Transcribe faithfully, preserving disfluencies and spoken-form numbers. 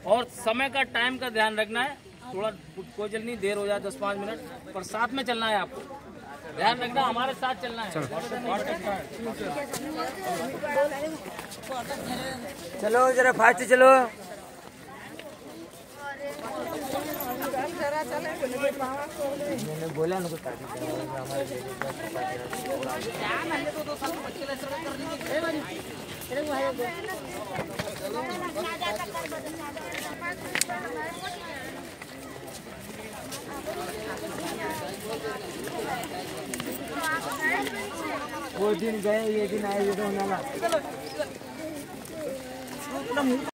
और समय का टाइम का ध्यान रखना है, थोड़ा कोई जल्दी नहीं, देर हो जाए दस पाँच मिनट, पर साथ में चलना है आपको, ध्यान रखना, हमारे साथ चलना है। चलो जरा फास्ट चलो। मैंने बोला ना कुछ वो दिन गए, ये दिन आए, ये तो होना।